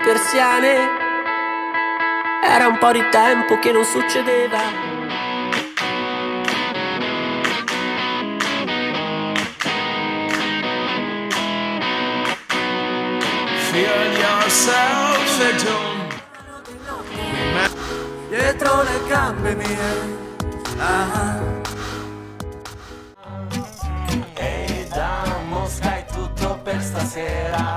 persiane. Era un po' di tempo che non succedeva. Feel yourself at home. Dietro le gambe mie. Ehi da Mosca è tutto per stasera.